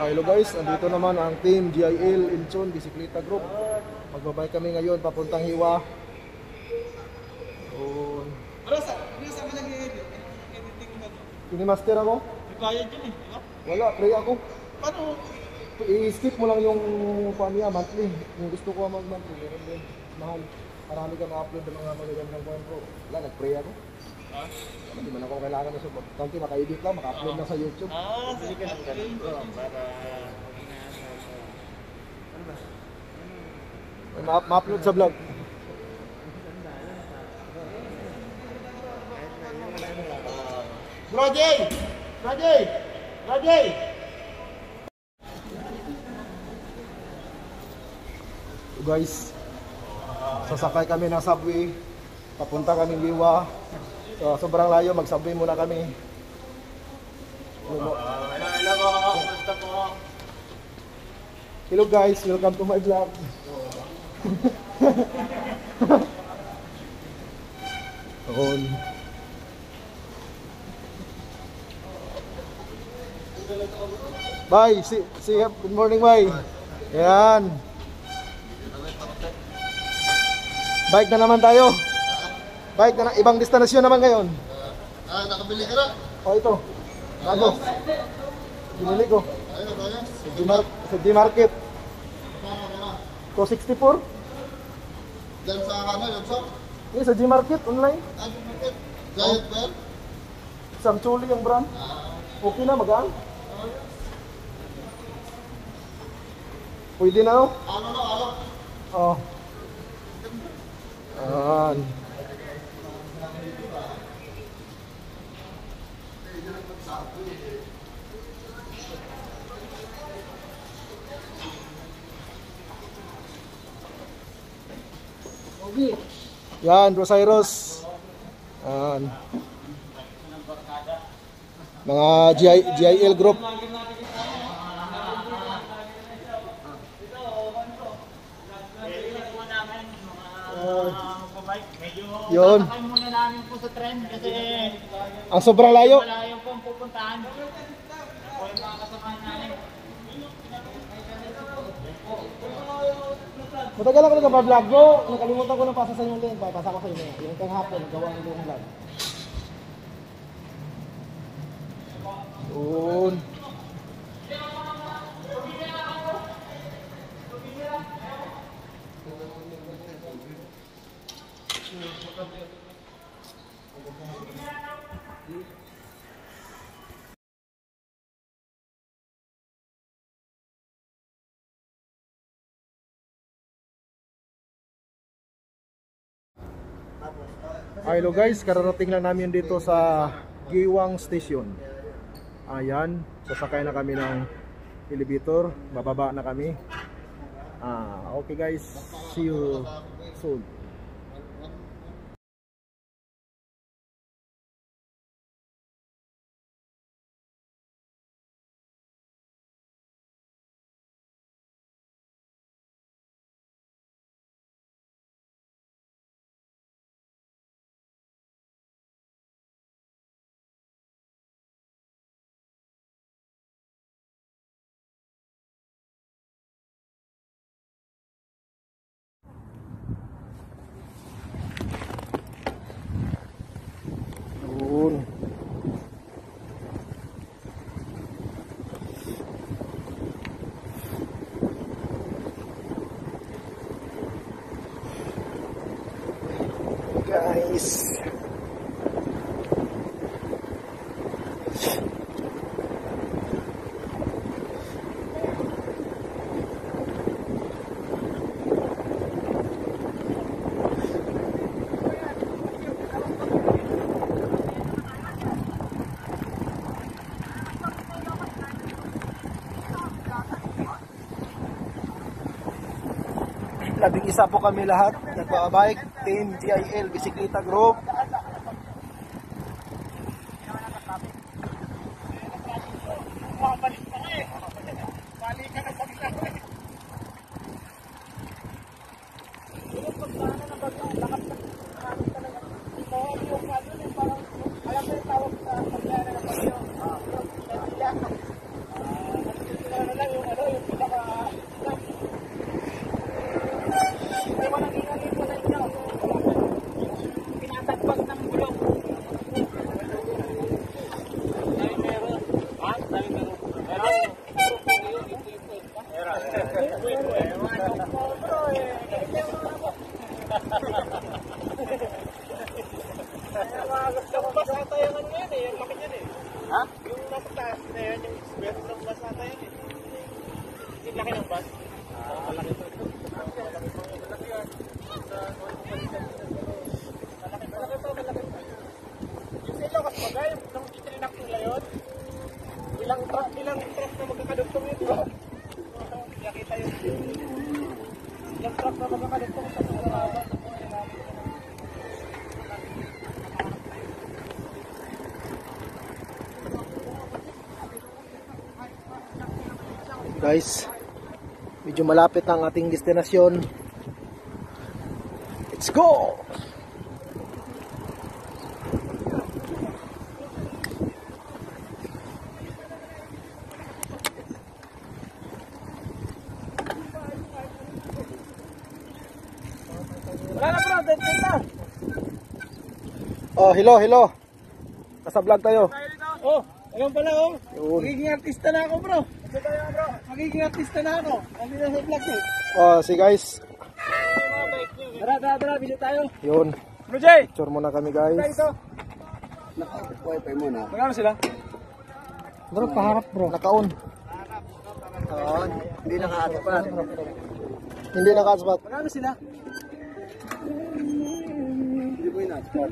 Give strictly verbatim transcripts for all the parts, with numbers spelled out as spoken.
Hello guys, andito naman ang team G I L Incheon Bisikleta Group. Magbabay kami ngayon papuntang Hiwa. Oh. Pero sa, ano sa mga nag-edit? Editing ba ito? Kini-master ako? May bayad yun eh, di ba? Wala, pray ako. Paano? I-skip mo lang yung pamilya, monthly. Kung gusto ko mag-monthly, meron din. Mahal. Marami ka ma-upload ng mga magagandang buwan ko. Wala, nag-pray ako. Ah? Hindi man ako kailangan na support. Kanti maka-edit lang, maka-upload lang sa YouTube. Ah, sige ka lang ganun bro. Para... Ma- Ma-upload sa vlog. Bro Jay! Bro Jay! Bro Jay! So guys, sasakay kami ng subway. Papunta kami Hiwa. So, sobrang layo, mag-subway muna kami. Hello, hello po. Kumusta po? Hello guys, welcome to my vlog. On. Bye, see, see you. Good morning, bye. Yan. Bike na naman tayo. Bike na, ibang destinasyon naman ngayon. Ah, nakabili ka na? O ito. Bago. Binili ko. Ayun, ayun. Sa G-Market. Sa G-Market. two sixty-four. Diyan sa ano, yung shop? Eh, sa G-Market, online. Ah, bakit? Giant Bear? Isang chuli yung brand. Okay na, magaan. Pwede na, no? Ano na, ano? Oh. Ayan. Yan, Rosairos. Yan. Mga G I, G I L group. Yun. Sakay muna namin po sa trend kasi Ang sobrang layo. malayo po ang pupuntahan. Ako yung mga kasamahan namin. Matagal ako nagpa-vlog bro. Nakalimutan ko ng pasa sa inyong link. Papasa ko sa inyo. Yung kanghapon, gawa ng yung vlog. Yun. Hello guys, kararating lang namin dito sa Giwang Station. Ayan, sasakay na kami ng elevator, bababa na kami. Ah, okay guys, see you soon. Yun. Guys. Labing isa po kami lahat, nagbabike, team G I L Bisikleta Group. Guys, medyo malapit ang ating destinasyon. Let's go! Wala na bro, dead end na. Oh, hello, hello. Nasa vlog tayo. Oh, ayun pala oh. Yun. Magiging artista na ako bro. Ito tayo bro. Magiging artista na ako. Hindi na sa vlog eh. Oh, si guys. Tara, tara, tara, bili tayo. Yun. Bro Jay! Picture muna kami guys. Ito. Wifi muna. Magkano sila? Bro, paharap bro. Naka-on. Hindi naka-aspat. Hindi naka-aspat. Magkano sila? Hindi mo ina-spot.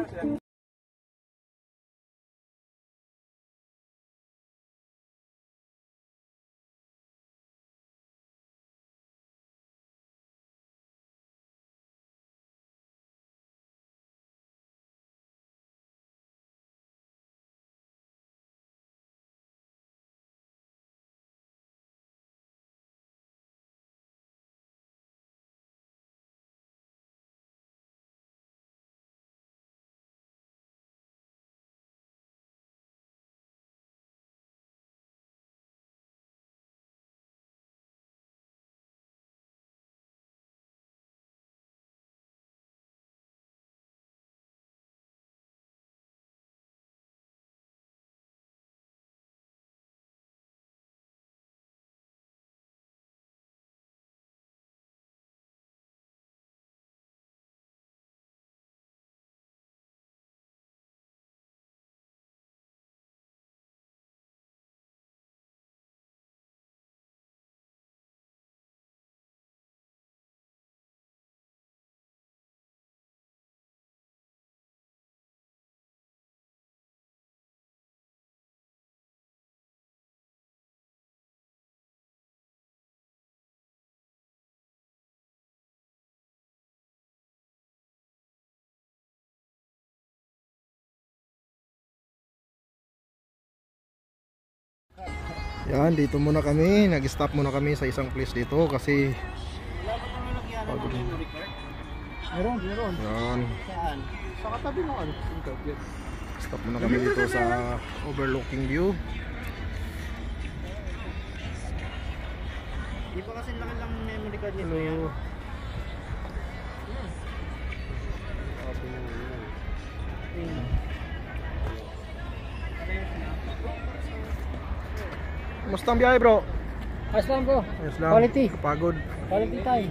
Yan, dito muna kami. Nag-stop muna kami sa isang place dito kasi pagod. Meron, meron. Yan. Saan? Sa katabi mo ano? Stop muna kami dito sa overlooking view. Di pa kasi laki lang memory card nito yan. Hello. Kumusta ang biyahe bro? Ayos lang bro. Ayos lang. Quality. Kapagod. Quality time.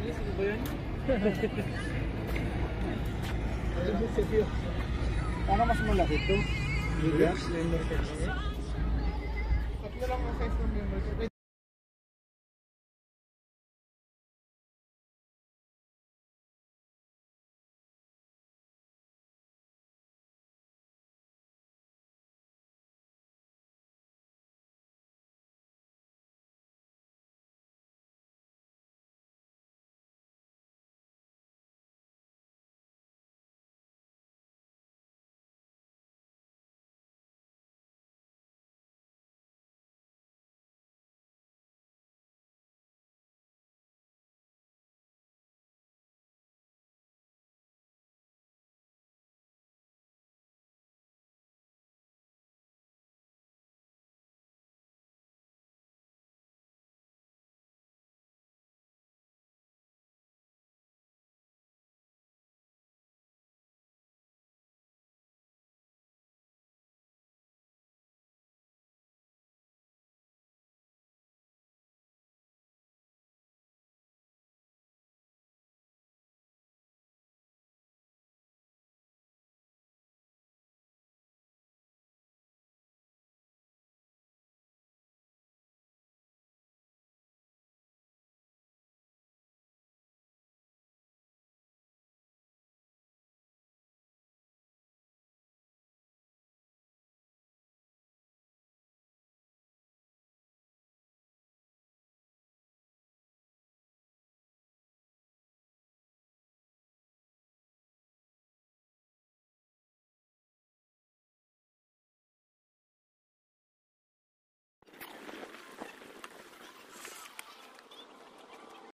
Ano mas malaki ito? Bigas? Tatlo lang ang size ng memory card.